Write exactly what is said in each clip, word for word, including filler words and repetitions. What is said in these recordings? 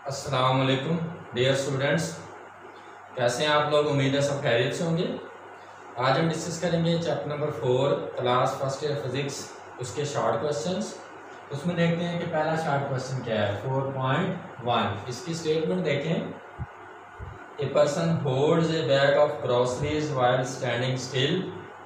अस्सलाम वालेकुम dear students, कैसे हैं आप लोग। उम्मीद है सब खैरियत से होंगे। आज हम डिस्कस करेंगे chapter number four class first year physics, उसके शॉर्ट क्वेश्चंस। उसमें देखते हैं कि पहला शॉर्ट क्वेश्चन क्या है, फोर पॉइंट वन। इसकी स्टेटमेंट देखें। A person holds a bag of groceries while standing still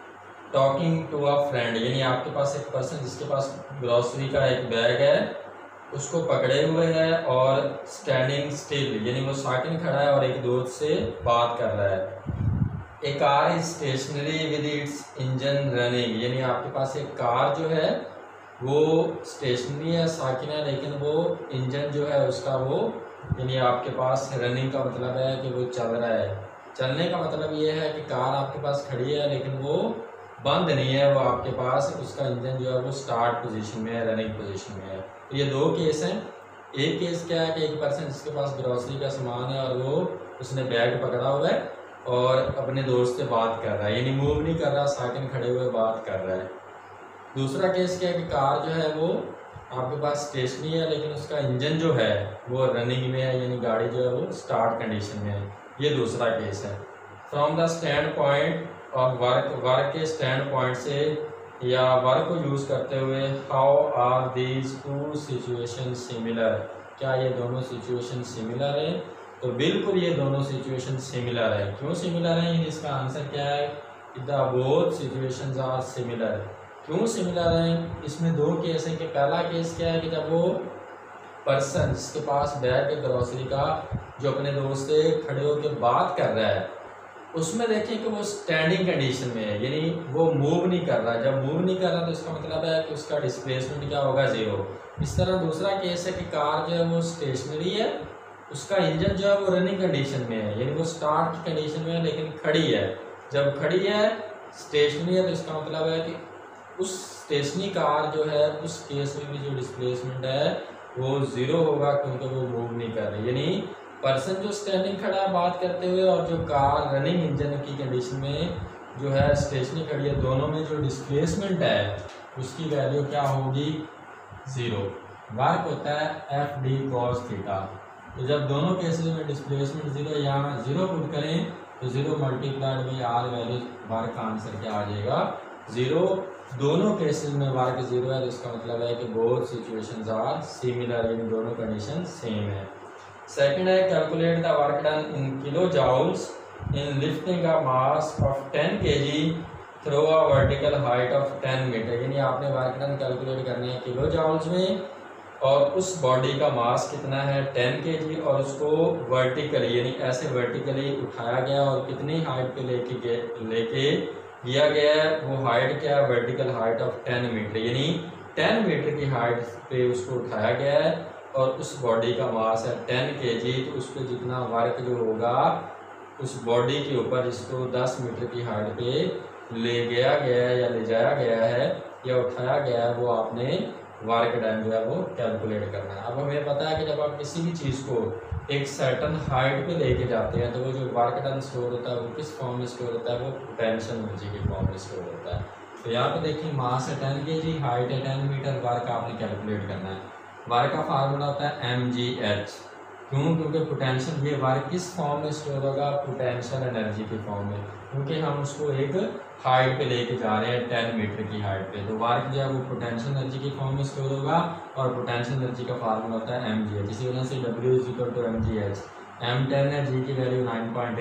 talking to a friend. यानी आपके पास एक पर्सन जिसके पास ग्रोसरी का एक बैग है, उसको पकड़े हुए है और स्टैंडिंग स्टिल यानी वो साकिन खड़ा है और एक दोस्त से बात कर रहा है। एक car is stationary with its engine running. यानी आपके पास एक कार जो है वो स्टेशनरी है, साकिन है, लेकिन वो इंजन जो है उसका वो यानी आपके पास रनिंग का मतलब है कि वो चल रहा है। चलने का मतलब ये है कि कार आपके पास खड़ी है लेकिन वो बंद नहीं है, वो आपके पास उसका इंजन जो है वो स्टार्ट पोजीशन में है, रनिंग पोजीशन में है। तो ये दो केस हैं। एक केस क्या है कि एक पर्सन जिसके पास ग्रोसरी का सामान है और वो उसने बैग पकड़ा हुआ है और अपने दोस्त से बात कर रहा है, यानी मूव नहीं कर रहा, साकिन खड़े हुए बात कर रहा है। दूसरा केस क्या है कि कार जो है वो आपके पास स्टेशनरी है लेकिन उसका इंजन जो है वो रनिंग में है, यानी गाड़ी जो है वो स्टार्ट कंडीशन में है। ये दूसरा केस है। फ्रॉम द स्टैंड पॉइंट और वर्क वर्क के स्टैंड पॉइंट से या वर्क को यूज़ करते हुए how are these two situation similar. क्या ये दोनों सिचुएशन सिमिलर है? तो बिल्कुल ये दोनों सिचुएशन सिमिलर है। क्यों सिमिलर है? इसका आंसर क्या है, the both situations are similar. क्यों सिमिलर है? इसमें दो केस हैं कि पहला केस क्या है कि जब वो पर्सन जिसके पास बैग है ग्रोसरी का, जो अपने दोस्त से खड़े होकर बात कर रहा है, उसमें देखें कि वो स्टैंडिंग कंडीशन में है, यानी वो मूव नहीं कर रहा। जब मूव नहीं कर रहा तो इसका मतलब है कि उसका डिस्प्लेसमेंट क्या होगा, जीरो। इस तरह दूसरा केस है कि कार जो है वो स्टेशनरी है, उसका इंजन जो है वो रनिंग कंडीशन में है, यानी वो स्टार्ट की कंडीशन में है लेकिन खड़ी है। जब खड़ी है, स्टेशनरी है, तो इसका मतलब है कि उस स्टेशनरी कार जो है उस केस में भी जो डिस्प्लेसमेंट है वो ज़ीरो होगा, क्योंकि वो मूव नहीं कर रही। यानी पर्सन जो स्टैंडिंग खड़ा है बात करते हुए और जो कार रनिंग इंजन की कंडीशन में जो है स्टेशनरी खड़ी है, दोनों में जो डिस्प्लेसमेंट है उसकी वैल्यू क्या होगी, ज़ीरो। वर्क होता है एफ डी कॉस थीटा। तो जब दोनों केसेस में डिस्प्लेसमेंट ज़ीरो, यहाँ ज़ीरो पुट करें तो zero multiplied by R value, work का आंसर क्या आ जाएगा, ज़ीरो। दोनों केसेस में वर्क ज़ीरो है, तो इसका मतलब है कि बोथ सिचुएशंस आर सिमिलर, यानी दोनों कंडीशन सेम है। सेकंड है calculate the work done in kilo joules in lifting a mass of ten KG through a vertical height of ten metre. यानी आपने वर्क डन कैलकुलेट करनी है kilo joules में, और उस बॉडी का मास कितना है, टेन केजी, और उसको वर्टिकली यानी ऐसे वर्टिकली उठाया गया और कितनी हाइट पे लेके लेके गया गया है, वो हाइट क्या है, vertical height of ten metre, यानी टेन मीटर की हाइट पे उसको उठाया गया है और उस बॉडी का मास है टेन केजी। तो उस पर जितना वर्क जो होगा उस बॉडी के ऊपर जिसको दस मीटर की हाइट पे ले गया गया है या ले जाया गया है या उठाया गया है, वो आपने वर्क डन जो है वो कैलकुलेट करना है। अब हमें पता है कि जब आप किसी भी चीज़ को एक सर्टन हाइट पे लेके जाते हैं तो वो जो वर्क डन स्टोर होता है वो किस फॉर्म में स्टोर होता है, वो पोटेंशियल एनर्जी के फॉर्म में स्टोर होता है। तो यहाँ पे देखिए मास है टेन केजी, हाइट है टेन मीटर, वर्क आपने कैलकुलेट करना है। वर्क का फार्मूला होता है एम जी एच। क्यों? क्योंकि पोटेंशियल, ये वर्क किस फॉर्म में स्टोर होगा, पोटेंशियल एनर्जी के फॉर्म में, क्योंकि हम उसको एक हाइट पे लेके जा रहे हैं टेन मीटर की हाइट पे। तो वर्क जो है वो पोटेंशियल एनर्जी के फॉर्म में स्टोर होगा और पोटेंशियल एनर्जी का फार्मूला होता है एम जी एच। इसी वजह से W is equal to M ji H. M ten है, जी की वैल्यू नाइन पॉइंट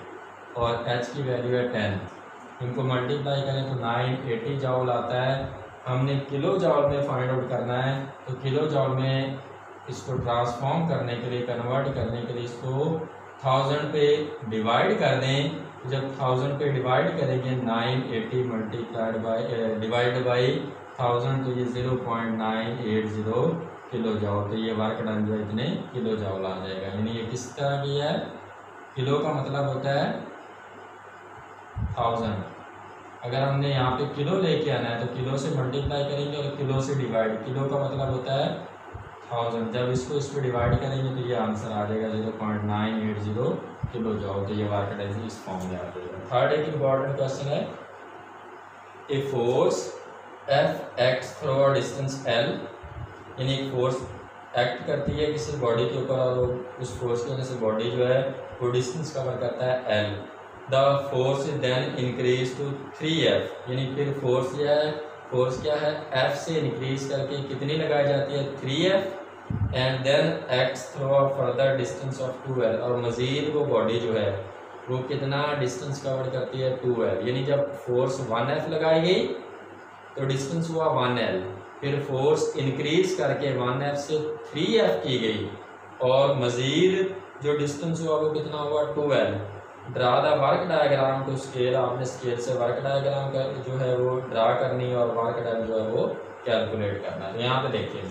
एट और एच की वैल्यू है टेन। इनको मल्टीप्लाई करें तो नाइन एटी जाउल आता है। हमने किलो जाउल में फाइंड आउट करना है, तो किलो जाउल में इसको ट्रांसफॉर्म करने के लिए, कन्वर्ट करने के लिए इसको थाउजेंड पे डिवाइड कर दें। जब थाउजेंड पे डिवाइड करेंगे nine eighty multiplied by divide by thousand, तो ये zero point nine eight zero kilo joule. तो ये वर्क डन जो इतने किलो जाउल आ जाएगा। यानी ये किस तरह की है, किलो का मतलब होता है थाउजेंड। अगर हमने यहाँ पे किलो लेके आना है तो किलो से मल्टीप्लाई करेंगे और किलो से डिवाइड, किलो का मतलब होता है थाउजेंड। जब इसको इस पर डिवाइड करेंगे तो ये आंसर आ जाएगा zero point nine eight zero kilo joule. तो ये वर्क डन इस फॉर्म में आ जाएगा। थर्ड एक इम्पॉर्टेंट क्वेश्चन है, a force F acts through a distance L, यानी एक फोर्स एक्ट करती है किसी बॉडी के ऊपर और उस फोर्स की वजह से बॉडी जो है वो डिस्टेंस कवर करता है L. The force is then increase to three F, यानी फिर फोर्स क्या है, फोर्स क्या है, एफ से इंक्रीज करके कितनी लगाई जाती है, three F and then acts through a further distance of two L, और मजीद वो बॉडी जो है वो कितना डिस्टेंस कवर करती है, टू एल। यानी जब फोर्स वन एफ लगाई गई तो डिस्टेंस हुआ वन एल, फिर फोर्स इंक्रीज करके वन एफ से थ्री एफ की गई और मजीद जो डिस्टेंस हुआ वो कितना हुआ, two L. Draw the work diagram to scale, आपने स्केल से वर्क डायग्राम का जो है वो ड्रा करनी है और वर्क डायग्राम जो है वो कैलकुलेट करना है। तो यहाँ पे देखिए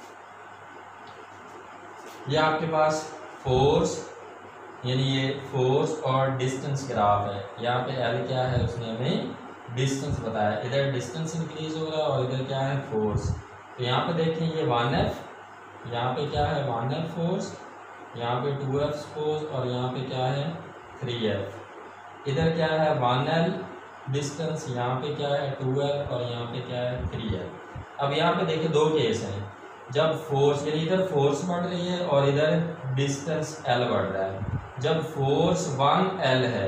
ये आपके पास फोर्स यानी ये फोर्स और डिस्टेंस ग्राफ है। यहाँ पे एल क्या है, उसने हमें डिस्टेंस बताया, इधर डिस्टेंस इंक्रीज हो रहा है और इधर क्या है, फोर्स। तो यहाँ पे देखें ये वन एफ, यहाँ पे क्या है, वन एफ फोर्स, यहाँ पे टू एफ फोर्स और यहाँ पे क्या है, थ्री एफ। इधर क्या है, वन एल डिस्टेंस, यहाँ पे क्या है, टू एल और यहाँ पे क्या है, थ्री एल। अब यहाँ पे देखिए दो केस हैं, जब फोर्स यानी इधर फोर्स बढ़ रही है और इधर डिस्टेंस एल बढ़ रहा है। जब फोर्स वन एल है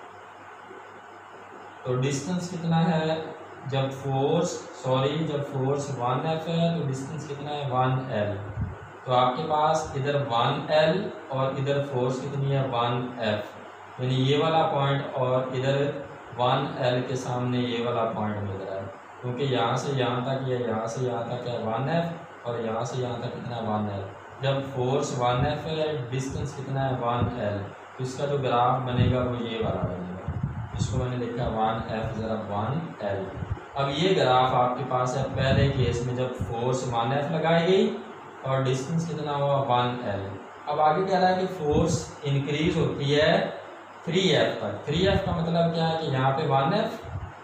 तो डिस्टेंस कितना है, जब फोर्स सॉरी जब फोर्स वन एफ है तो डिस्टेंस कितना है, वन एल। तो आपके पास इधर वन एल और इधर फोर्स कितनी है, वन एफ, यानी ये वाला पॉइंट और इधर वन एल के सामने ये वाला पॉइंट मिल रहा है, क्योंकि यहाँ से यहाँ तक या यहाँ से यहाँ तक है वन एफ और यहाँ से यहाँ तक कितना, वन एल। जब फोर्स वन एफ है डिस्टेंस कितना है, वन एल, तो इसका जो ग्राफ बनेगा वो ये वाला बनेगा, इसको मैंने लिखा वन एफ ज़रा वन एल। अब ये ग्राफ आपके पास है पहले केस में जब फोर्स वन एफ लगाई गई और डिस्टेंस कितना हुआ, वन एल। अब आगे कह रहा है कि फोर्स इंक्रीज होती है थ्री एफ तक। थ्री एफ का मतलब क्या है कि यहाँ पे वन एफ,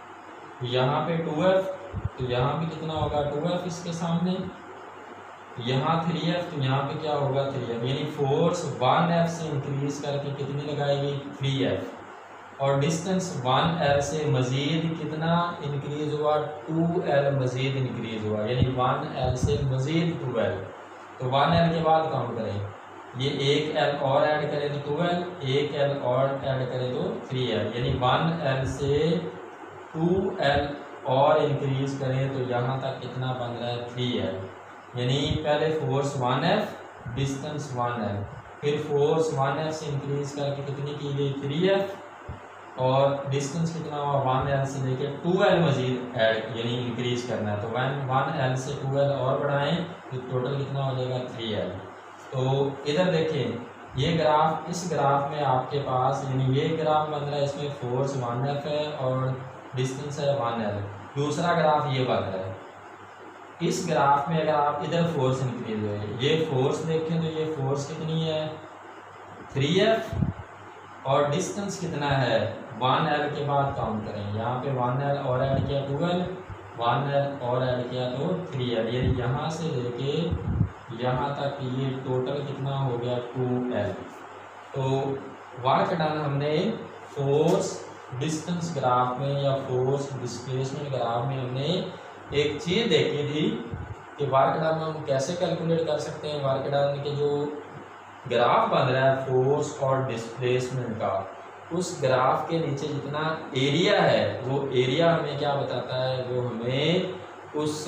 यहाँ पे टू एफ, तो यहाँ पे कितना होगा, टू एफ इसके सामने, यहाँ थ्री एफ, तो यहाँ पे क्या होगा, थ्री एफ। यानी फोर्स वन एफ से इंक्रीज करके कितनी लगाएगी, थ्री एफ, और डिस्टेंस वन एल से मजीद कितना इंक्रीज हुआ, टू एल मजीद इंक्रीज हुआ, यानी वन एल से मजीद टू एल। तो वन एल के बाद काउंट करें, ये एक एल और ऐड करें तो टू एल, एक एल और ऐड करें तो थ्री एल, यानी वन एल से टू एल और इंक्रीज करें तो यहाँ तक कितना बन रहा है, थ्री एल। यानी पहले force one F distance one L, फिर फोर्स वन एफ से इंक्रीज करके कितनी की गई, थ्री एफ, और डिस्टेंस कितना हुआ, वन एल से लेके टू एल मजीद ऐड यानी इंक्रीज करना है। तो वन वन एल से टू एल और बढ़ाएं तो टोटल कितना हो जाएगा, थ्री एल। तो इधर देखिए ये ग्राफ, इस ग्राफ में आपके पास यानी ये ग्राफ बन रहा है, इसमें फोर्स वन एफ है और डिस्टेंस है वन एल। दूसरा ग्राफ ये बन रहा है, इस ग्राफ में अगर आप इधर फोर्स इंक्रीज हो, ये फोर्स देखें तो ये फोर्स कितनी है, थ्री एफ, और डिस्टेंस कितना है, वन एल के बाद काउंट करें, यहाँ पे वन एल और ऐड किया टू एल, वन एल और ऐड किया तो थ्री एल, यानी यहाँ से लेके यहाँ तक ये टोटल कितना हो गया, टू एल। तो वर्क डन हमने फोर्स डिस्टेंस ग्राफ में या फोर्स डिस्प्लेसमेंट ग्राफ में हमने एक चीज़ देखी थी कि वर्क डन हम कैसे कैलकुलेट कर सकते हैं। वर्क डन के जो ग्राफ बन रहा है फोर्स और डिस्प्लेसमेंट का, उस ग्राफ के नीचे जितना एरिया है वो एरिया हमें क्या बताता है, वो हमें उस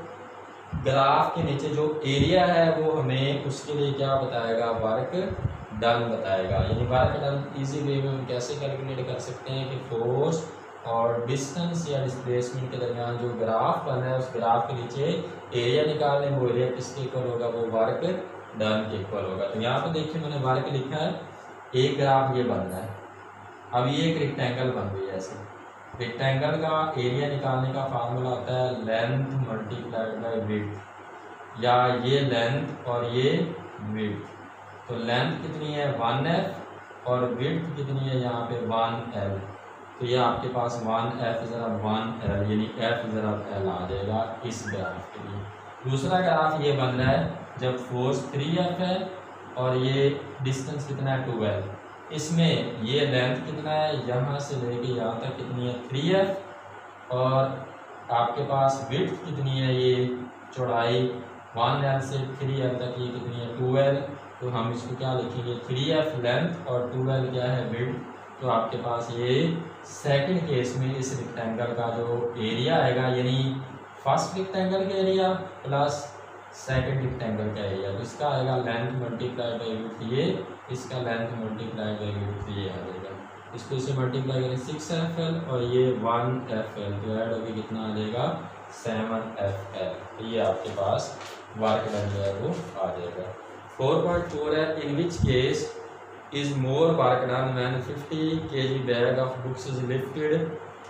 ग्राफ के नीचे जो एरिया है वो हमें उसके लिए क्या बताएगा, वर्क डन बताएगा। यानी वर्क डन इजी वे में हम कैसे कैलकुलेट कर सकते हैं कि फोर्स और डिस्टेंस या डिस्प्लेसमेंट के दरमियान जो ग्राफ बना है उस ग्राफ के नीचे एरिया निकालने, वो एरिया किसके इक्वल होगा, वो वर्क डन के इक्वल होगा। तो यहाँ पे देखिए मैंने वर्क लिखा है, एक ग्राफ ये बन रहा है, अब ये एक रेक्टेंगल बन गई है। ऐसे रेक्टेंगल का एरिया निकालने का फार्मूला होता है लेंथ मल्टीप्लाइड बाय विड्थ, या ये लेंथ और ये विड्थ। तो लेंथ कितनी है, वन एफ, और विड्थ कितनी है यहाँ पे, वन एल। तो ये आपके पास वन एफ ज़रा वन एल, यानी एफ ज़रा एल आ जाएगा इस ग्राफ के लिए। दूसरा ग्राफ ये बन रहा है जब फोर्स थ्री एफ है और ये डिस्टेंस कितना है, टू एल। इसमें ये लेंथ कितना है, यहाँ से लेके यहाँ तक कितनी है, थ्री एफ, और आपके पास विड्थ कितनी है, ये चौड़ाई वन एल से थ्री एल तक ये कितनी है ट्वेल्व, तो हम इसको क्या लिखेंगे थ्री एफ लेंथ और ट्वेल्व क्या है विड्थ। तो आपके पास ये सेकंड केस में इस रेक्टेंगल का जो एरिया आएगा यानी फर्स्ट रेक्टेंगल का एरिया प्लस सेकंड रेक्टेंगल का एरिया, तो इसका आएगा लेंथ मल्टीप्लाई बाई विड्थ ये, इसका लेंथ मल्टीप्लाई बाई विड्थ ये आ जाएगा। इसको इसे मल्टीप्लाई करें सिक्स एफ एल और ये वन एफ एल, तो ऐड होकर कितना आ जाएगा सेवन एफ एल। तो ये आपके पास वर्क डन जो है वो आ जाएगा। फोर पॉइंट फोर है in which case is more work done when fifty kilograms bag of books is lifted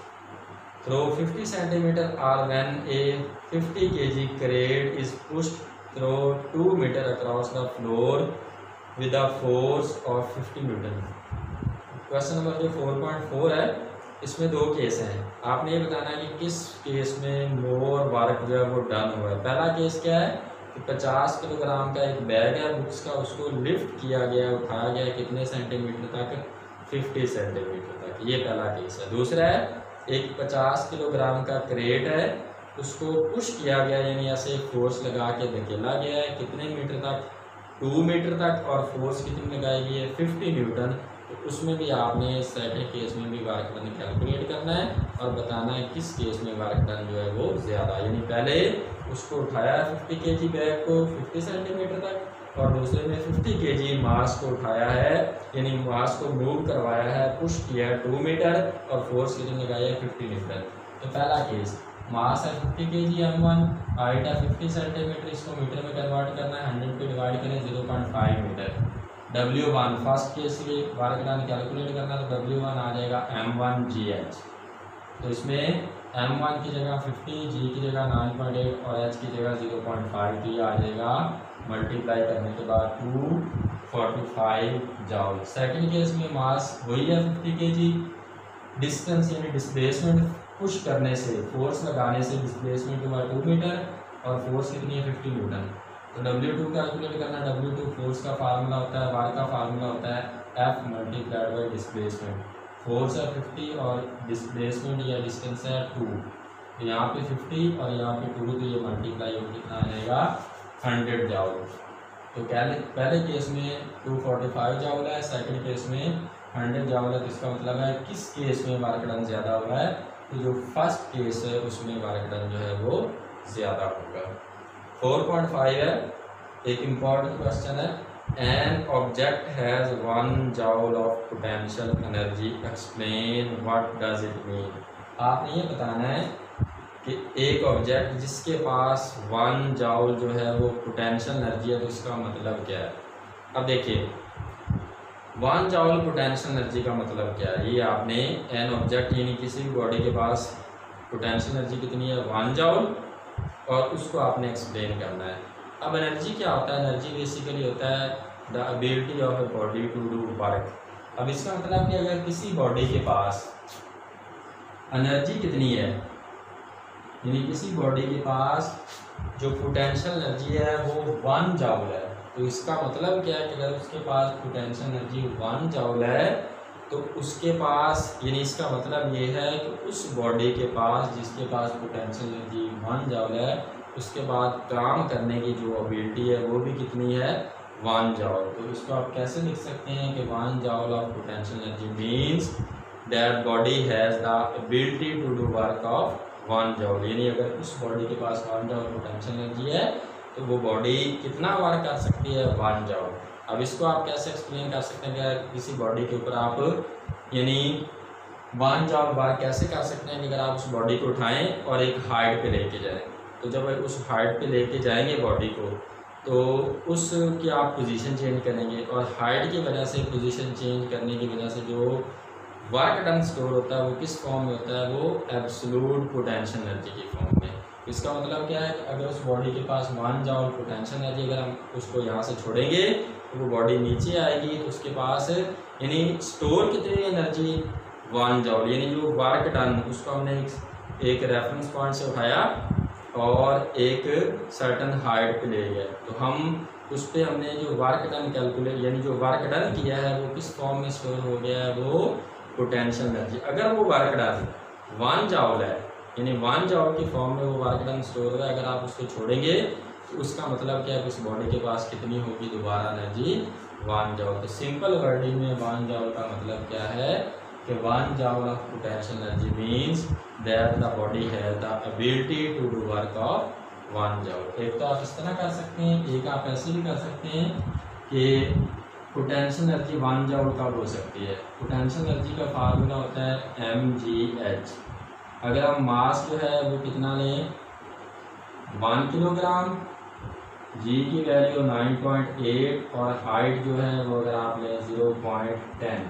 through fifty centimeters or when a fifty kilograms crate is pushed through two meters across the floor with a force of fifty newton। Question number जो four point four है इसमें दो case हैं, आपने ये बताना है कि किस केस में मोर वर्क जो है वो डन हुआ है। पहला केस क्या है कि पचास किलोग्राम का एक बैग है बुक्स का, उसको लिफ्ट किया गया उठाया गया कितने सेंटीमीटर तक पचास सेंटीमीटर तक, ये पहला केस है। दूसरा है एक पचास किलोग्राम का क्रेट है उसको पुश किया गया यानी ऐसे फोर्स लगा के धकेला गया है कितने मीटर तक टू मीटर तक और फोर्स कितनी लगाई गई है फिफ्टी न्यूटन। तो उसमें भी आपने सेकंड केस में भी वर्क डन कैलकुलेट करना है और बताना है किस केस में वर्क डन जो है वो ज़्यादा, यानी पहले उसको उठाया फिफ्टी केजी बैग को फिफ्टी सेंटीमीटर तक और दूसरे में फिफ्टी केजी मास को उठाया है यानी मास को मूव करवाया है पुश किया है टू मीटर और फोर्स कितनी लगाई है फिफ्टी न्यूटन। तो पहला केस मास है fifty KG M one, height है फिफ्टी सेंटीमीटर, इसको मीटर में कन्वर्ट करना है, हंड्रेड पे डिवाइड करें zero point five metre. W one first case के वर्क डन कैलकुलेट करना तो डब्ल्यू वन आ जाएगा एम वन जी एच। तो इसमें एम वन की जगह फिफ्टी, जी की जगह नाइन पॉइंट एट और एच की जगह जीरो पॉइंट फाइव, तो ये आ जाएगा मल्टीप्लाई करने के बाद two forty five joule. Second case में मास वही है फिफ्टी केजी, डिस्टेंस यानी डिस्प्लेसमेंट पुश करने से फोर्स लगाने से डिस्प्लेसमेंट हुआ टू मीटर और फोर्स कितनी है फिफ्टी न्यूटन। तो डब्ल्यू टू कैलकुलेट करना, डब्ल्यू टू फोर्स का फार्मूला होता है, वार का फार्मूला होता है F multiplied by displacement. Force है फिफ्टी और डिस्प्लेसमेंट या डिस्टेंस है टू, तो यहाँ पे फिफ्टी और यहाँ पे टू, तो ये मल्टीप्लाई हो कितना आ जाएगा हंड्रेड जाउल। तो पहले पहले केस में टू फोर्टी फाइव जाउल है, सेकंड केस में हंड्रेड जाउल है। तो इसका मतलब है किस केस में वर्क डन ज़्यादा हुआ है, तो जो फर्स्ट केस है उसमें वर्क डन जो है वो ज़्यादा होगा। फोर पॉइंट फाइव है एक इम्पॉर्टेंट क्वेश्चन है, an object has one joule of potential energy explain what does it mean. आपने ये बताना है कि एक ऑब्जेक्ट जिसके पास वन जाउल जो है वो पोटेंशियल एनर्जी है तो इसका मतलब क्या है। अब देखिए वन जाउल पोटेंशियल एनर्जी का मतलब क्या है, ये आपने एन ऑब्जेक्ट यानी किसी भी बॉडी के पास पोटेंशियल एनर्जी कितनी है वन जाउल और उसको आपने एक्सप्लेन करना है। अब एनर्जी क्या होता है, एनर्जी बेसिकली होता है the ability of a body to do work. अब इसका मतलब कि अगर किसी बॉडी के पास एनर्जी कितनी है यानी किसी बॉडी के पास जो पोटेंशियल एनर्जी है वो वन जाउल है, तो इसका मतलब क्या है कि अगर उसके पास पोटेंशियल एनर्जी वन जाउल है तो उसके पास यानी इसका मतलब ये है कि उस बॉडी के पास जिसके पास पोटेंशियल एनर्जी वन जाउल है उसके बाद काम करने की जो एबिलिटी है वो भी कितनी है वन जाउल। तो इसको आप कैसे लिख सकते हैं कि one joule of potential energy means that body has the ability to do work of one joule, यानी अगर उस बॉडी के पास वन जाउल पोटेंशियल एनर्जी है तो वो बॉडी कितना वर्क कर सकती है वन जाउल। अब इसको आप कैसे एक्सप्लेन कर सकते हैं कि किसी बॉडी के ऊपर आप यानी वन जाउल वर्क कैसे कर सकते हैं कि अगर आप उस बॉडी को उठाएं और एक हाइट पे लेके जाएं, तो जब उस हाइट पे लेके जाएंगे बॉडी को तो उसकी आप पोजीशन चेंज करेंगे और हाइट की वजह से पोजीशन चेंज करने की वजह से जो वर्क डन स्टोर होता है वो किस फॉर्म में होता है, वो एब्सोल्यूट पोटेंशियल एनर्जी की फॉर्म में। इसका मतलब क्या है कि अगर उस बॉडी के पास वन जाउल पोटेंशियल एनर्जी अगर हम उसको यहाँ से छोड़ेंगे तो वो बॉडी नीचे आएगी तो उसके पास यानी स्टोर कितनी एनर्जी वन जाउल, यानी जो वर्क डन उसको हमने एक, एक रेफरेंस पॉइंट से उठाया और एक सर्टन हाइट पे ले गए तो हम उस पर हमने जो वर्क डन कैलकुलेट यानी जो वर्क डन किया है वो किस फॉर्म में स्टोर हो गया है, वो पोटेंशियल एनर्जी। अगर वो वर्क डन वन जाउल है यानी वन जाउल की फॉर्म में वो वर्क डन स्टोर होगा, अगर आप उसको छोड़ेंगे तो उसका मतलब क्या है कि उस बॉडी के पास कितनी होगी दोबारा एनर्जी, वन जॉल। तो सिंपल वर्डिंग में वन जॉल का मतलब क्या है कि one joule of potential energy means that the body has the ability to do work of one joule. एक तो आप इस तरह कर सकते हैं, एक आप ऐसे भी कर सकते हैं कि पोटेंशियल एनर्जी वन जॉल कब हो सकती है। पोटेंशियल एनर्जी का फार्मूला होता है एम जी एच। अगर हम मास जो है वो कितना लें, वन किलोग्राम, जी की वैल्यू नाइन पॉइंट एट और हाइट जो है वो अगर आप लें ज़ीरो पॉइंट टेन,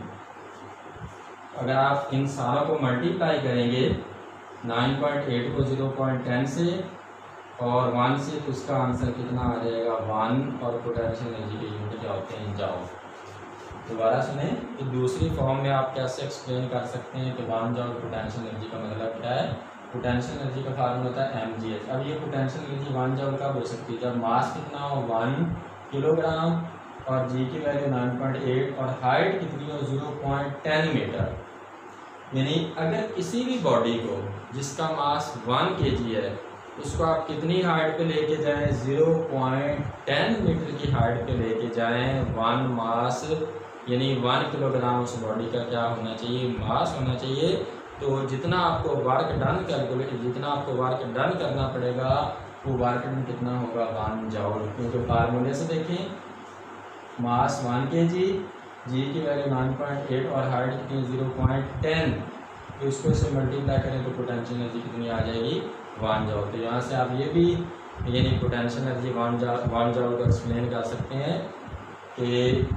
अगर आप इन सारों को मल्टीप्लाई करेंगे नाइन पॉइंट एट को ज़ीरो पॉइंट टेन से और वन से, तो उसका आंसर कितना आ जाएगा वन, और पोटेंशियल एनर्जी के यूनिट क्या होते हैं जॉल। दोबारा सुने कि दूसरी फॉर्म में आप कैसे एक्सप्लेन कर सकते हैं कि वन जॉल पोटेंशियल एनर्जी का मतलब क्या है। पोटेंशियल एनर्जी का फार्मूला होता है एम जी एच। अब ये पोटेंशियल एनर्जी वन जॉल कब हो सकती है, जब मास कितना हो वन किलोग्राम और जी की वैल्यू नाइन पॉइंट एट और हाइट कितनी हो ज़ीरो पॉइंट टेन मीटर। यानी अगर किसी भी बॉडी को जिसका मास वन के जी है उसको आप कितनी हाइट पे लेके जाएं, ज़ीरो पॉइंट टेन मीटर की हाइट पे लेके जाएं, वन मास यानी वन किलोग्राम उस बॉडी का क्या होना चाहिए, मास होना चाहिए। तो जितना आपको वर्क डन कैलकुलेट जितना आपको वर्क डन करना पड़ेगा वो वर्क डन कितना होगा, वन जॉल। क्योंकि फार्मूले से देखें मास वन के जी, जी की वैल्यू नाइन पॉइंट एट और हाइट कितनी ज़ीरो पॉइंट टेन, तो इसको इससे मल्टीप्लाई करें तो पोटेंशियल एनर्जी कितनी आ जाएगी, वन जॉल। तो यहाँ से आप ये भी यानी potential energy one joule one joule को एक्सप्लेन कर सकते हैं कि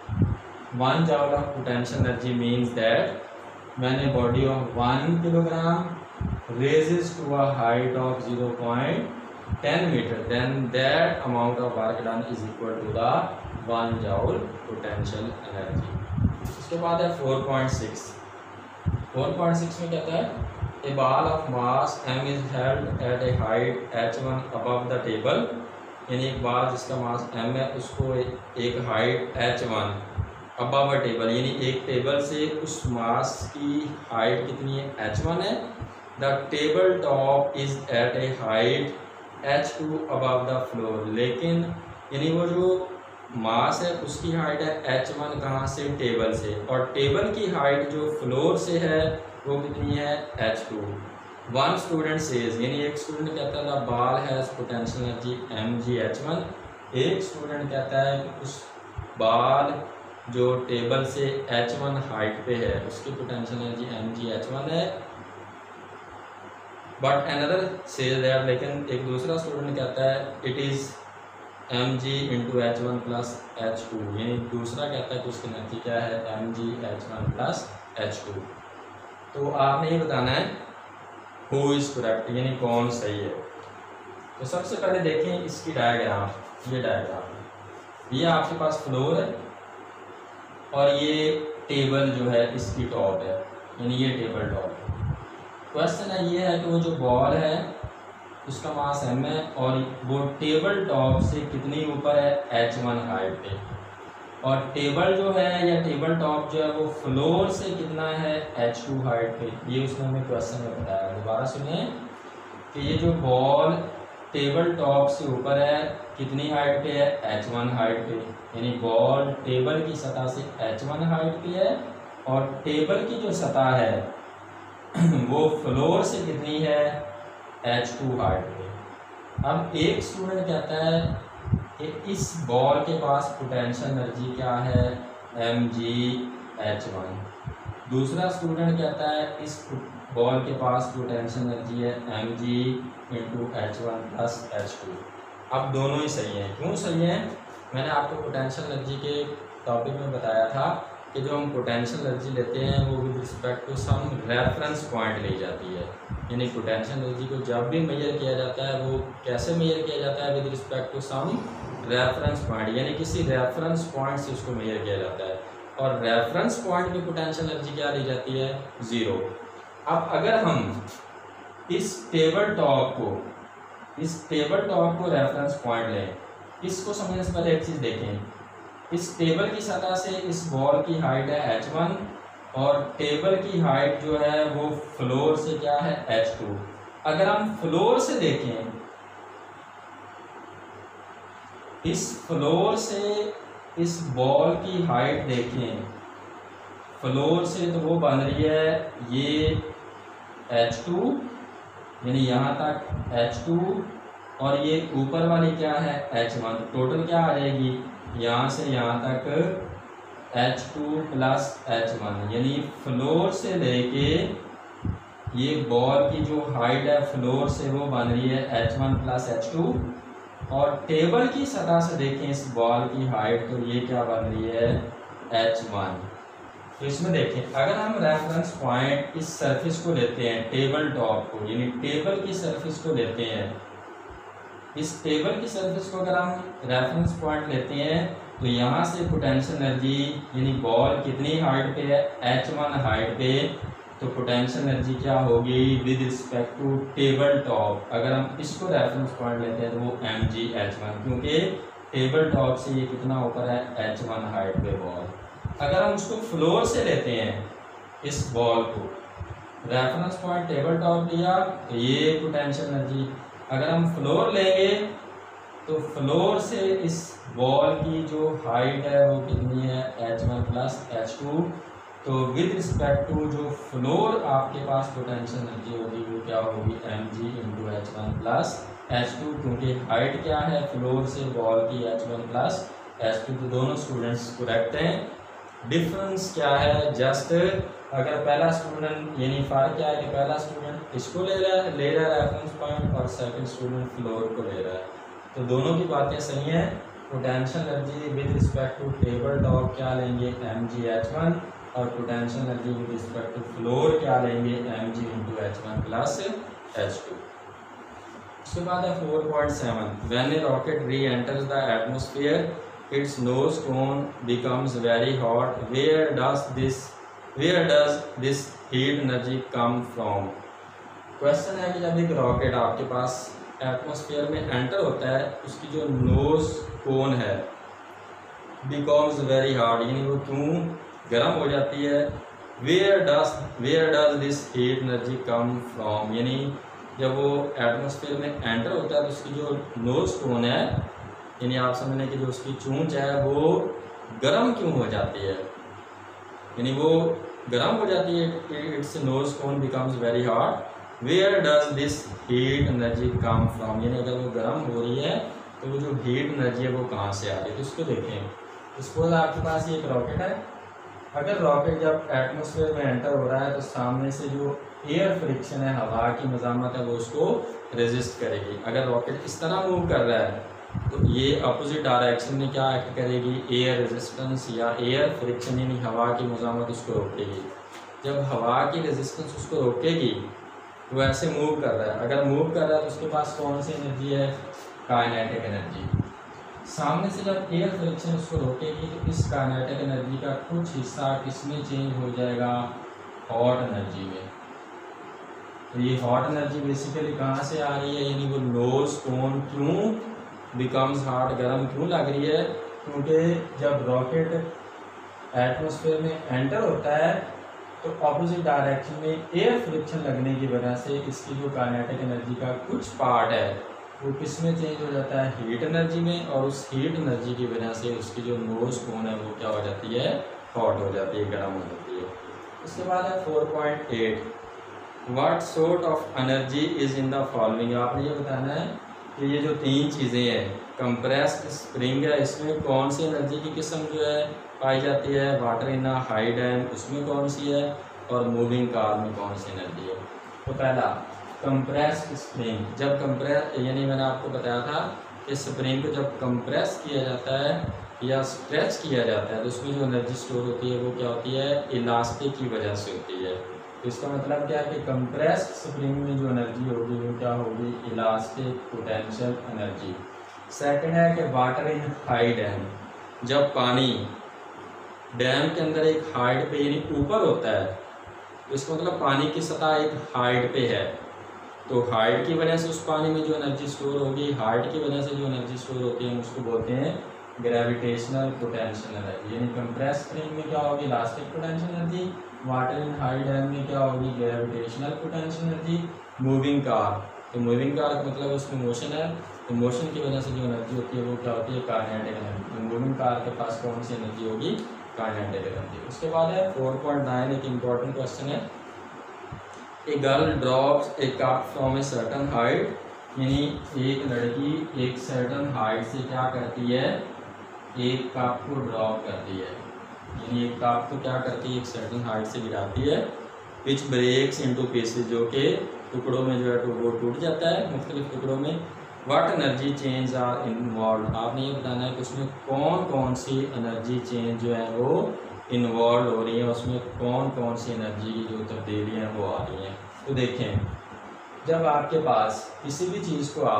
one joule of potential energy means that when a body of one kilogram raises to a height of zero point ten metre then that amount of work done is equal to the one joule potential energy. उसके बाद है four point six. Four point six में कहता है A ball of mass m is held at a height h one above the table, यानी एक बाल जिसका मास m है उसको एक हाइट h one above a table यानी एक टेबल से उस मास की हाइट कितनी है, h वन है। The table top is at a height h two above the floor, लेकिन यानी वो जो मास है उसकी हाइट है h वन कहाँ से, टेबल से, और टेबल की हाइट जो फ्लोर से है वो कितनी है h two. One student says यानी एक स्टूडेंट कहता है ball has potential energy m ji h one, एक स्टूडेंट कहता है कि उस बाल जो टेबल से एच वन हाइट पे है उसकी पोटेंशियल एनर्जी एम जी एच वन है। बट अनदर सेज दैट, लेकिन एक दूसरा स्टूडेंट कहता है it is m g into h one plus h two, यानी दूसरा कहता है कि उसकी एनर्जी क्या है एम जी h one plus h two. तो आपने ये बताना है हु इज़ करेक्ट यानी कौन सही है। तो सबसे पहले देखें इसकी डायग्राम, ये डायग्राम ये आपके पास फ्लोर है और ये टेबल जो है इसकी टॉप है, यानी ये टेबल टॉप है। क्वेश्चन है ये है कि वो जो बॉल है उसका मास एम है और वो टेबल टॉप से कितनी ऊपर है एच वन हाइट पे, और टेबल जो है या टेबल टॉप जो है वो फ्लोर से कितना है एच टू हाइट पे। ये उसने हमें क्वेश्चन में बताया। दोबारा सुनिए कि ये जो बॉल टेबल टॉप से ऊपर है कितनी हाइट पे है एच वन हाइट पे, यानी बॉल टेबल की सतह से एच वन हाइट पे है और टेबल की जो सतह है वो फ्लोर से कितनी है एच टू हाइट पे। अब एक स्टूडेंट कहता है कि इस बॉल के पास पोटेंशियल एनर्जी क्या है एम जी एच वन, दूसरा स्टूडेंट कहता है इस बॉल के पास पोटेंशियल एनर्जी है m g into h one plus h two. अब दोनों ही सही हैं। क्यों सही हैं? मैंने आपको पोटेंशियल एनर्जी के टॉपिक में बताया था कि जो हम पोटेंशियल एनर्जी लेते हैं वो with respect to some reference point ली जाती है, यानी पोटेंशियल एनर्जी को जब भी मेजर किया जाता है वो कैसे मेजर किया जाता है with respect to some reference point, यानी किसी रेफरेंस पॉइंट से उसको मेजर किया जाता है। और रेफरेंस पॉइंट की पोटेंशियल एनर्जी क्या ली जाती है ज़ीरो। अब अगर हम इस टेबल टॉप को इस टेबल टॉप को रेफरेंस पॉइंट लें, इसको समझने से पहले एक चीज़ देखें, इस टेबल की सतह से इस बॉल की हाइट है एच वन और टेबल की हाइट जो है वो फ्लोर से क्या है एच टू। अगर हम फ्लोर से देखें इस फ्लोर से इस बॉल की हाइट देखें, फ्लोर से तो वो बन रही है ये एच टू, यानी यहाँ तक एच टू, और ये ऊपर वाली क्या है एच वन। टोटल क्या आ जाएगी, यहाँ से यहाँ तक h two plus h one, यानी फ्लोर से लेके ये बॉल की जो हाइट है फ्लोर से वो बन रही है h one plus h two, और टेबल की सतह से देखें इस बॉल की हाइट तो ये क्या बन रही है एच वन। तो इसमें देखें, अगर हम रेफरेंस पॉइंट इस सरफेस को लेते हैं टेबल टॉप को, यानी टेबल की सरफेस को लेते हैं, इस टेबल की सरफेस को अगर हम रेफरेंस पॉइंट लेते हैं तो यहाँ से पोटेंशियल एनर्जी यानी बॉल कितनी हाइट पे है एच वन हाइट पे, तो पोटेंशियल एनर्जी क्या होगी with respect to table top. अगर हम इसको रेफरेंस पॉइंट लेते हैं तो वो एम जी एच वन, क्योंकि टेबल टॉप से ये कितना ऊपर है एच वन हाइट पे बॉल। अगर हम उसको फ्लोर से लेते हैं इस बॉल को, रेफरेंस पॉइंट टेबल टॉप लिया तो ये पोटेंशियल एनर्जी, अगर हम फ्लोर लेंगे तो फ्लोर से इस बॉल की जो हाइट है वो कितनी है h one plus h two, तो विद रिस्पेक्ट टू जो फ्लोर आपके पास पोटेंशियल एनर्जी होगी वो क्या होगी m g into h one plus h two, क्योंकि हाइट क्या है फ्लोर से बॉल की h one plus h two. तो दोनों स्टूडेंट्स करेक्ट हैं। डिफरेंस क्या है, जस्ट अगर पहला स्टूडेंट यानी फ़र्क क्या है कि पहला स्टूडेंट इसको ले रहा है ले रहा है रेफरेंस पॉइंट और सेकंड स्टूडेंट फ्लोर को ले रहा है, तो दोनों की बातें सही हैं। Potential energy with respect to table top क्या लेंगे एम जी एच वन, और potential energy with respect to floor क्या लेंगे m g into h one plus h two. उसके बाद है four point seven, when a rocket reenters the atmosphere its nose cone becomes very hot, where does this where does this heat energy come from। Question है कि जब एक rocket आपके पास atmosphere में enter होता है उसकी जो नोज कोन है becomes very hot, यानी वो क्यों गर्म हो जाती है। where does where does this heat energy come from, यानी जब वो एटमॉस्फेयर में एंटर होता है तो उसकी जो नोज कोन है यानी आप समझने की जो उसकी चूंच है वो गर्म क्यों हो जाती है, यानी वो गर्म हो जाती है। Its nose cone becomes very hot, where does this heat energy come from, यानी अगर वो गर्म हो रही है तो वो जो हीट एनर्जी है वो कहाँ से आ रही है। तो इसको देखें, सपोज आपके पास एक रॉकेट है, अगर रॉकेट जब एटमॉस्फेयर में एंटर हो रहा है तो सामने से जो एयर फ्रिक्शन है हवा की मज़ामत है वो उसको रेजिस्ट करेगी। अगर रॉकेट इस तरह मूव कर रहा है तो ये अपोजिट डायरेक्शन में क्या एक्ट करेगी, एयर रेजिस्टेंस या एयर फ्रिक्शन यानी हवा की मज़ामत उसको रोकेगी। जब हवा की रेजिस्टेंस उसको रोकेगी वो ऐसे मूव कर रहा है, अगर मूव कर रहा है तो उसके पास कौन सी एनर्जी है काइनेटिक एनर्जी। सामने से जब एयर फ्रिक्शन उसको रोकेगी तो इस काइनेटिक एनर्जी का कुछ हिस्सा किसमें चेंज हो जाएगा हॉट एनर्जी में। तो ये हॉट एनर्जी बेसिकली कहाँ से आ रही है, यानी वो नोज कोन क्यों बिकम्स हॉट, गर्म क्यों लग रही है, क्योंकि जब रॉकेट एटमॉस्फेयर में एंटर होता है तो अपोजिट डायरेक्शन में एयर फ्रिक्शन लगने की वजह से इसकी जो काइनेटिक एनर्जी का कुछ पार्ट है वो किस में चेंज हो जाता है हीट एनर्जी में, और उस हीट एनर्जी की वजह से उसकी जो नोज कोन है वो क्या हो जाती है हॉट हो जाती है, गर्म हो जाती है। उसके बाद है four point eight, what sort of energy is in the following. आपने ये बताना है कि ये जो तीन चीज़ें हैं, कंप्रेस्ड स्प्रिंग है इसमें कौन सी एनर्जी की किस्म जो है पाई जाती है, water in a high dam उसमें कौन सी है, और मूविंग कार में कौन सी एनर्जी है। तो पहला कंप्रेस्ड स्प्रिंग, जब कंप्रेस यानी मैंने आपको बताया था कि स्प्रिंग को जब कंप्रेस किया जाता है या स्ट्रेच किया जाता है तो उसमें जो एनर्जी स्टोर होती है वो क्या होती है इलास्टिक की वजह से होती है। तो इसका मतलब क्या है कि कंप्रेस्ड स्प्रिंग में जो एनर्जी होगी वो क्या होगी इलास्टिक पोटेंशियल एनर्जी। सेकंड है कि वाटर इन हाई डैम, जब पानी डैम के अंदर एक हाइट पे यानी ऊपर होता है तो इसका मतलब पानी की सतह एक हाइट पे है, तो हाइट की वजह से उस पानी में जो एनर्जी स्टोर होगी, हाइट की वजह से जो एनर्जी स्टोर होती है उसको बोलते हैं ग्रेविटेशनल पोटेंशियल एनर्जी। यानी कंप्रेस्ड स्प्रिंग में क्या होगी elastic potential energy, water in high dam में क्या होगी gravitational potential energy. Moving car, तो मूविंग कार का मतलब उसमें मोशन है, तो मोशन की वजह से जो एनर्जी होती है वो क्या होती है, काइनेटिक एनर्जी। तो मूविंग कार के पास कौन सी एनर्जी होगी, काइनेटिक एनर्जी। उसके बाद है फोर पॉइंट नाइन, एक इम्पॉर्टेंट क्वेश्चन है। A girl drops a cup from a certain height, यानी एक लड़की एक सर्टन हाइट से क्या करती है, एक कप को ड्रॉप करती है, यानी एक कप को क्या करती है, एक सर्टन हाइट से गिराती है, विच ब्रेक्स इनटू पीसेस, जो कि टुकड़ों में जो है तो वो टूट जाता है मुख्तलिफ टुकड़ों में। What energy change are involve, आपने ये बताना है कि उसमें कौन कौन सी एनर्जी चेंज जो है वो इन्वॉल्व हो रही है, उसमें कौन कौन सी एनर्जी की जो तब्दीलियाँ हैं वो आ रही हैं। तो देखें, जब आपके पास किसी भी चीज़ को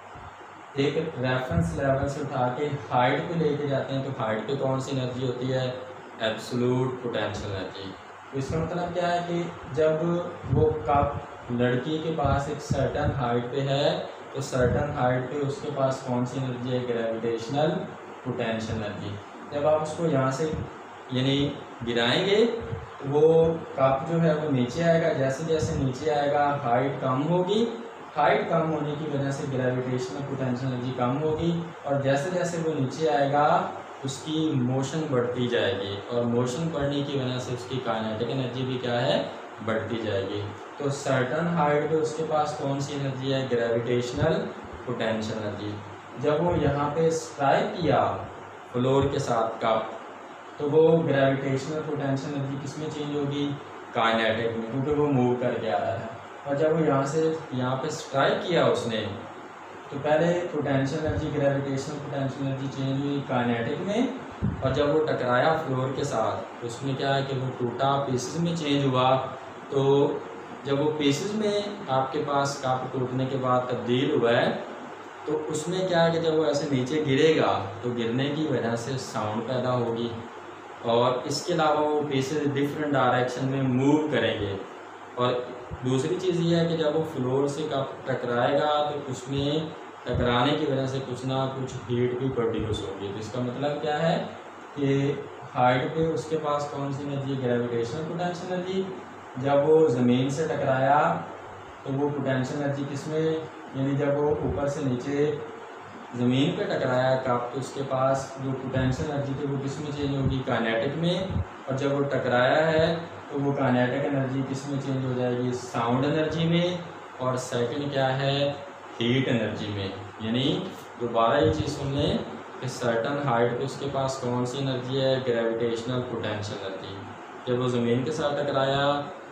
आप एक रेफरेंस लेवल से उठा के हाइट पे लेके जाते हैं, तो हाइट पे कौन सी एनर्जी होती है, एब्सोल्यूट पोटेंशियल एनर्जी। तो इसका मतलब क्या है कि जब वो कप लड़की के पास एक सर्टन हाइट पे है, तो सर्टन हाइट पे उसके पास कौन सी एनर्जी है, ग्रेविटेशनल पोटेंशियल एनर्जी। जब आप उसको यहाँ से यानी गिराएंगे तो वो कप जो है वो नीचे आएगा, जैसे जैसे नीचे आएगा हाइट कम होगी, हाइट कम होने की वजह से ग्रेविटेशनल पोटेंशियल एनर्जी कम होगी, और जैसे जैसे वो नीचे आएगा उसकी मोशन बढ़ती जाएगी, और मोशन बढ़ने की वजह से उसकी काइनेटिक एनर्जी भी क्या है, बढ़ती जाएगी। तो सर्टन हाइट पे उसके पास कौन सी एनर्जी है, ग्रेविटेशनल पोटेंशियल एनर्जी। जब वो यहाँ पे स्ट्राइक किया फ्लोर के साथ कप, तो वो ग्रेविटेशनल पोटेंशियल एनर्जी किस में चेंज होगी, काइनेटिक में, क्योंकि वो मूव करके आ रहा है। और जब वो यहाँ से यहाँ पे स्ट्राइक किया उसने, तो पहले potential energy gravitational potential energy change हुई काइनेटिक में, और जब वो टकराया फ्लोर के साथ तो उसमें क्या है कि वो टूटा, पीसेस में चेंज हुआ। तो जब वो पीसेस में आपके पास कप टूटने के बाद तब्दील हुआ है, तो उसमें क्या है कि जब वो ऐसे नीचे गिरेगा तो गिरने की वजह से साउंड पैदा होगी, और इसके अलावा वो पीसेस डिफरेंट डायरेक्शन में मूव करेंगे। और दूसरी चीज़ ये है कि जब वो फ्लोर से कप टकराएगा तो उसमें टकराने की वजह से कुछ ना कुछ हीट भी प्रोड्यूस होगी। तो इसका मतलब क्या है कि हाइट पे उसके पास कौन सी एनर्जी, ग्रेविटेशनल पोटेंशियल एनर्जी। जब वो ज़मीन से टकराया तो वो पोटेंशियल एनर्जी किस में, यानी जब वो ऊपर से नीचे ज़मीन पे टकराया कप, तो उसके पास जो पोटेंशियल एनर्जी थी वो किस में चेंज होगी, काइनेटिक में। और जब वो टकराया है तो वो काइनेटिक एनर्जी किस में चेंज हो जाएगी, साउंड एनर्जी में। और सेकंड क्या है, हीट एनर्जी में। यानी दोबारा ये चीज़ सुन लें कि सर्टन हाइट पे उसके पास कौन सी एनर्जी है, ग्रेविटेशनल पोटेंशियल एनर्जी। जब वो ज़मीन के साथ टकराया,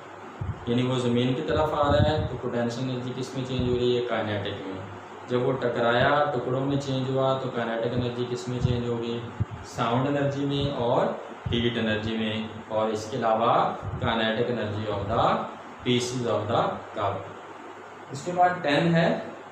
यानी वो ज़मीन की तरफ आ रहा है, तो पोटेंशियल एनर्जी किस में चेंज हो रही है, काइनेटिक में। जब वो टकराया टुकड़ों में चेंज हुआ, तो काइनेटिक एनर्जी किस में चेंज होगी, साउंड एनर्जी में और हीट एनर्जी में। और इसके अलावा kinetic energy of the pieces of the cup. उसके बाद टेन है,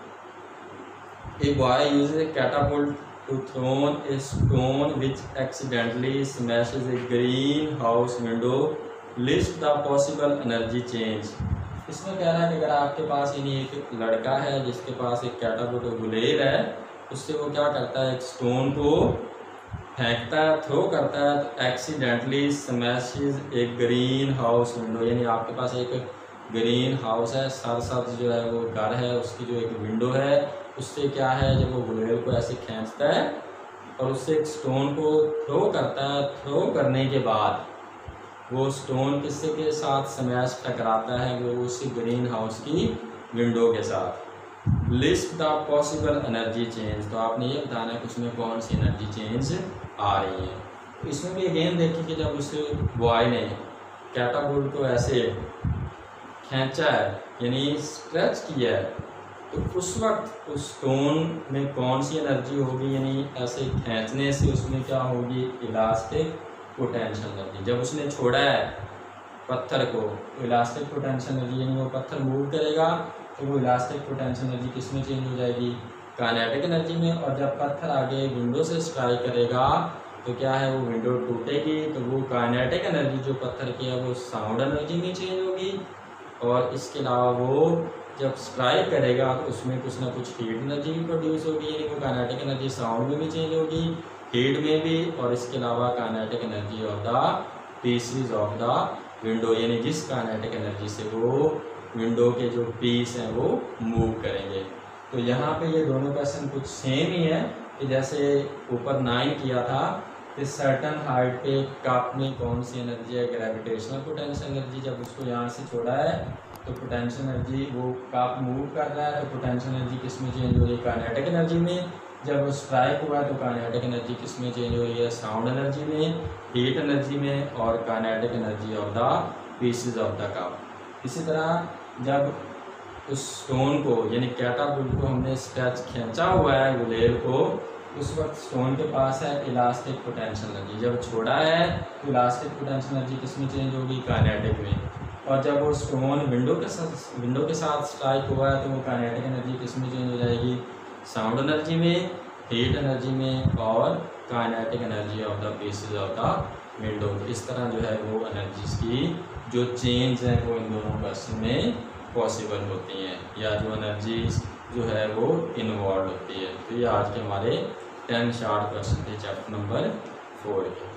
a boy uses a catapult to throw a stone which accidentally smashes a greenhouse window, list the possible energy change. इसमें कह रहा है कि अगर आपके पास यानी एक लड़का है जिसके पास एक कैटापुल्ट गुलेर है, उससे वो क्या करता है, एक स्टोन को फेंकता है, थ्रो करता है, तो accidentally smashes a greenhouse window, यानी आपके पास एक ग्रीन हाउस है, सरसब्ज जो है वो घर है, उसकी जो एक विंडो है, उससे क्या है, जब वो गुलेर को ऐसे खींचता है और उससे एक स्टोन को थ्रो करता है, थ्रो करने के बाद वो स्टोन किससे के साथ स्मैश टकराता है, वो उसी ग्रीन हाउस की विंडो के साथ। List the possible energy change, तो आपने ये बताना है कि उसमें कौन सी एनर्जी चेंज आ रही है। तो इसमें भी अगेन देखिए कि जब उस बॉय ने कैटापुल्ट को ऐसे खींचा है, यानी स्ट्रेच किया है, तो उस वक्त उस स्टोन में कौन सी एनर्जी होगी, यानी ऐसे खींचने से उसमें क्या होगी, इलास्टिक पोटेंशियल एनर्जी। जब उसने छोड़ा है पत्थर को, तो इलास्टिक पोटेंशियल एनर्जी, यानी वो पत्थर मूव करेगा तो वो इलास्टिक पोटेंशियल एनर्जी किस में चेंज हो जाएगी, काइनेटिक एनर्जी में। और जब पत्थर आगे विंडो से स्ट्राइक करेगा तो क्या है, वो विंडो टूटेगी, तो वो काइनेटिक एनर्जी जो पत्थर की है वो साउंड एनर्जी में चेंज होगी। और इसके अलावा वो जब स्ट्राइक करेगा तो उसमें कुछ ना कुछ हीट एनर्जी भी प्रोड्यूस होगी, यानी वो काइनेटिक एनर्जी साउंड में भी चेंज होगी, हीट में भी। और इसके अलावा kinetic energy of the pieces of the window, यानी जिस काइनेटिक एनर्जी से वो विंडो के जो पीस हैं वो मूव करेंगे। तो यहाँ पे ये दोनों क्वेश्चन कुछ सेम ही है कि जैसे ऊपर नाइन किया था कि सर्टन हाइट पे कप में कौन सी एनर्जी है, ग्रेविटेशनल पोटेंशियल एनर्जी। जब उसको यहाँ से छोड़ा है तो पोटेंशियल एनर्जी, वो कप मूव कर रहा है तो पोटेंशियल एनर्जी किस में चेंज हो रही है, काइनेटिक एनर्जी में। जब वो स्ट्राइक हुआ है तो काइनेटिक एनर्जी किस में चेंज हो रही है, साउंड एनर्जी में, हीट एनर्जी में, और kinetic energy of the pieces of the cup. इसी तरह जब उस स्टोन को यानी कैटापुल्ट को हमने स्ट्रेच खींचा हुआ है गुलेल को, उस वक्त स्टोन के पास है इलास्टिक पोटेंशियल एनर्जी। जब छोड़ा है तो इलास्टिक पोटेंशियल एनर्जी किस में चेंज होगी, काइनेटिक में। और जब वो स्टोन विंडो के साथ विंडो के साथ स्ट्राइक हुआ है तो वो काइनेटिक एनर्जी किस में चेंज हो जाएगी, साउंड एनर्जी में, हीट एनर्जी में, और kinetic energy of the pieces of the window. इस तरह जो है वो एनर्जीज की जो चेंज है वो इन दोनों क्वेश्चन में पॉसिबल होती हैं, या जो एनर्जीज जो है वो इन्वॉल्व होती है। तो ये आज के हमारे टेन शॉर्ट क्वेश्चन थे चैप्टर नंबर फोर के।